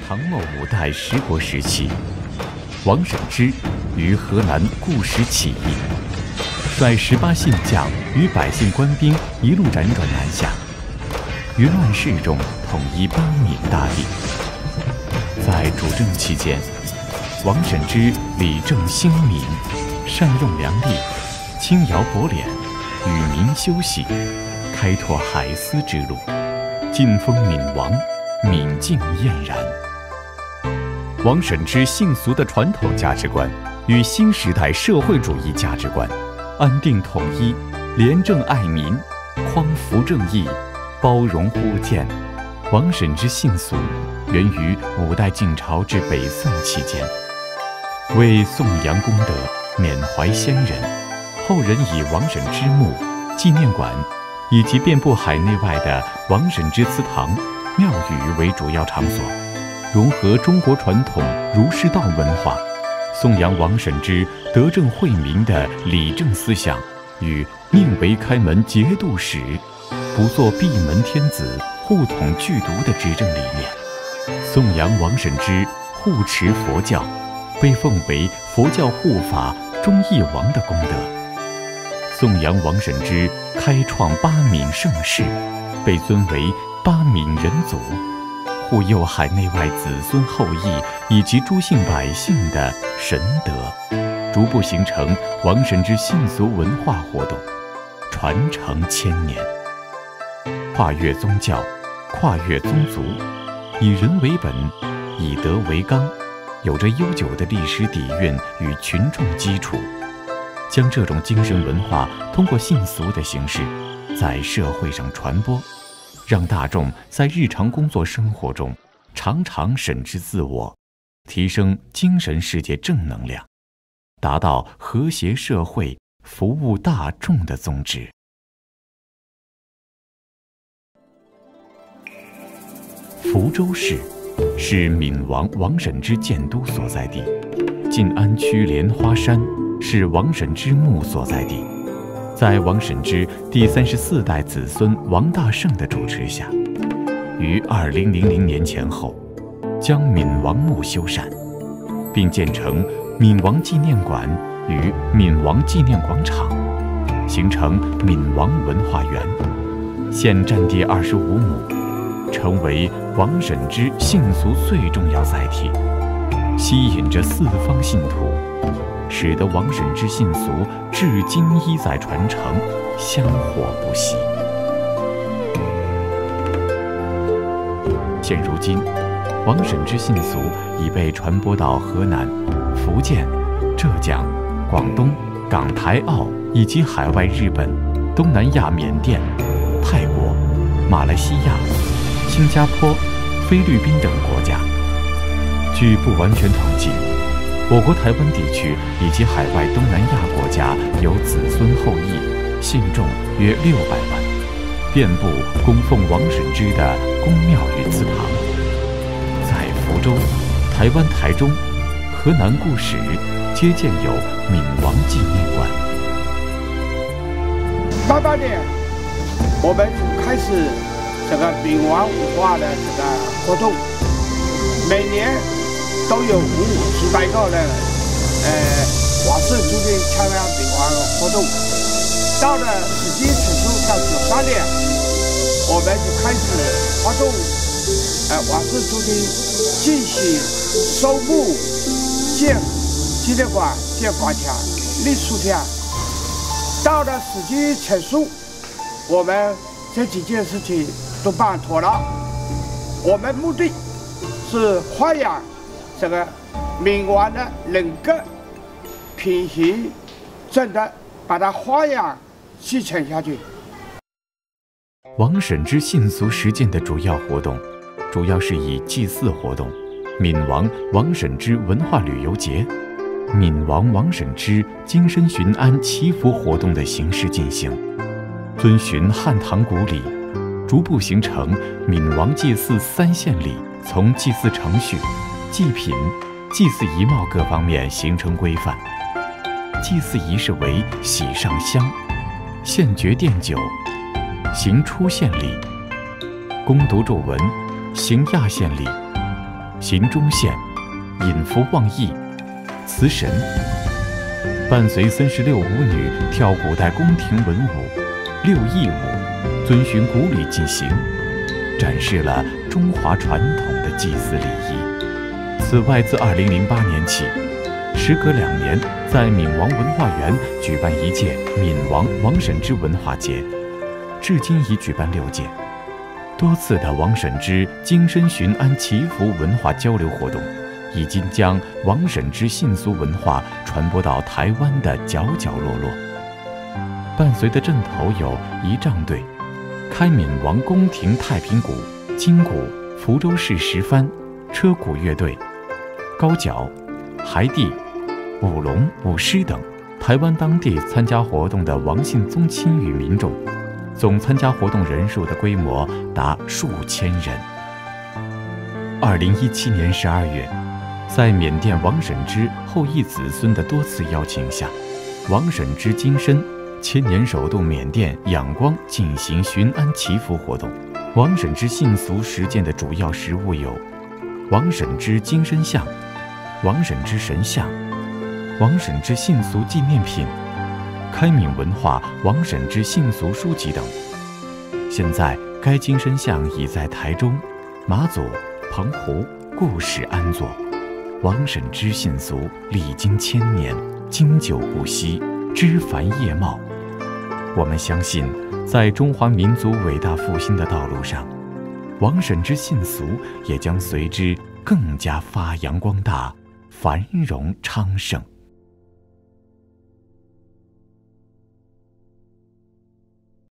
唐末五代十国时期，王审知于河南固始起义，率18信将与百姓官兵一路辗转南下，于乱世中统一八闽大地。在主政期间，王审知理政兴民，善用良吏，轻徭薄敛，与民休息，开拓海丝之路，晋封闽王，闽境俨然。王审知信俗的传统价值观与新时代社会主义价值观，安定统一，廉政爱民，匡扶正义，包容互鉴。王审知信俗源于五代晋朝至北宋期间，为颂扬功德，缅怀先人，后人以王审知墓、纪念馆以及遍布海内外的王审知祠堂、庙宇为主要场所，融合中国传统儒释道文化，颂扬王审知德政惠民的理政思想与宁为开门节度使，不做闭门天子、护统剧毒的执政理念，颂扬王审知护持佛教，被奉为佛教护法忠义王的功德，颂扬王审知开创八闽盛世，被尊为八闽人祖，护佑海内外子孙后裔以及诸姓百姓的神德，逐步形成王审知信俗文化活动，传承千年。跨越宗教，跨越宗族，以人为本，以德为纲，有着悠久的历史底蕴与群众基础，将这种精神文化通过信俗的形式在社会上传播，让大众在日常工作生活中常常审知自我，提升精神世界正能量，达到和谐社会、服务大众的宗旨。福州市是闽王王审知建都所在地，晋安区莲花山是王审知墓所在地。在王审知第34代子孙王大胜的主持下，于2000年前后，将闽王墓修缮，并建成闽王纪念馆与闽王纪念广场，形成闽王文化园。现占地25亩，成为王审知信俗最重要载体，吸引着四方信徒，使得王审知信俗至今依在传承，香火不息。现如今，王审知信俗已被传播到河南、福建、浙江、广东、港台澳以及海外日本、东南亚缅甸、泰国、马来西亚、新加坡、菲律宾等国家。据不完全统计，我国台湾地区以及海外东南亚国家有子孙后裔，信众约600万，遍布供奉王审知的宫庙与祠堂。在福州、台湾台中、河南固始皆建有闽王纪念馆。 88年，我们开始这个闽王文化的这个活动，每年都有50来个的瓦氏族群参加闽王活动。到了时机成熟到93年，我们就开始发动瓦氏族群进行收墓、建纪念馆、建馆墙、立书亭。到了时机成熟，我们这几件事情都办妥了。我们目的是发扬这个闽王的人格、品行、正德，把它发扬继承下去。 王审知信俗实践的主要活动，主要是以祭祀活动、闽王王审知文化旅游节、闽王王审知金身巡安祈福活动的形式进行，遵循汉唐古礼，逐步形成闽王祭祀3线礼，从祭祀程序、祭品、祭祀仪貌各方面形成规范。祭祀仪式为喜上香、献爵奠酒、行出献礼、攻读咒文、行亚献礼、 行忠献、引福旺义、祠神。伴随僧十六舞女跳古代宫廷文舞六艺舞，遵循古礼进行，展示了中华传统的祭祀礼仪。此外，自2008年起，时隔2年，在闽王文化园举办一届闽王王审知文化节，至今已举办6届。多次的王审知京深寻安祈福文化交流活动，已经将王审知信俗文化传播到台湾的角角落落。伴随的阵头有仪仗队、开闽王宫廷太平鼓、金鼓、福州市十番、车鼓乐队、高脚、海地、舞龙、舞狮等台湾当地参加活动的王姓宗亲与民众，总参加活动人数的规模达数千人。2017年12月，在缅甸王审知后裔子孙的多次邀请下，王审知金身千年首度缅甸仰光进行寻安祈福活动。王审知信俗实践的主要实物有王审知金身像、王审知神像、王审知信俗纪念品、开闽文化王审知信俗书籍等。现在该金身像已在台中、马祖、澎湖、故市安坐。王审知信俗历经千年，经久不息，枝繁叶茂。我们相信，在中华民族伟大复兴的道路上，王审知信俗也将随之更加发扬光大，繁荣昌盛。